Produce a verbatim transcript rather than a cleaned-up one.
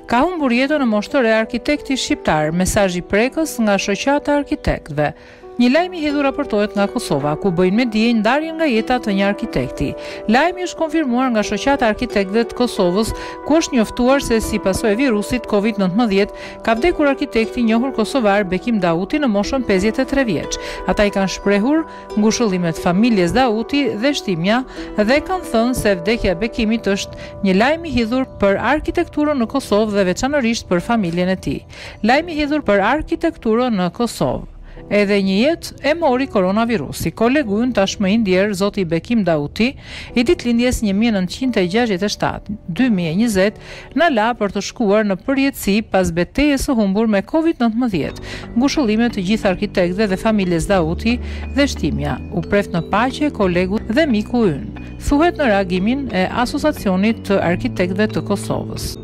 Ka humbur jetën në moshë të re arkitekti shqiptar, mesazh i prekës nga shoqata e arkitektëve. Një lajm i hedhur raportohet nga Kosova, ku bëjnë me dije ndarjen nga jeta të një arkitekti. Lajmi është konfirmuar nga shoqata e arkitektëve të Kosovës, ku është njoftuar se si pasojë e virusit Covid nëntëmbëdhjetë ka vdekur arkitekti i njohur kosovar Bekim Dauti në moshën pesëdhjetë e tre vjeç. Ata i kanë shprehur ngushëllimet familjes Dauti dhe shtimja dhe kanë thënë se vdekja e Bekimit është një lajm i hedhur për arkitekturën në Kosovë dhe veçanërisht për familjen e tij. Lajmi i hedhur për arkitekturën në Kosovë. Edhe një jetë e mori koronavirusi. Kolegu ynë tashmë i ndjer, zoti Bekim Dauti, i ditëlindjes një mijë e nëntëqind e gjashtëdhjetë e shtatë dy mijë e njëzet, na la për të shkuar në përjetësi pas betejës së humbur me Covid nëntëmbëdhjetë. Ngushëllimet të gjithë arkitektëve dhe familjes Dauti dhe shtimja. U preft në paqe kolegu dhe miku ynë, thuhet në reagimin e Asociacionit të Arkitektëve të Kosovës.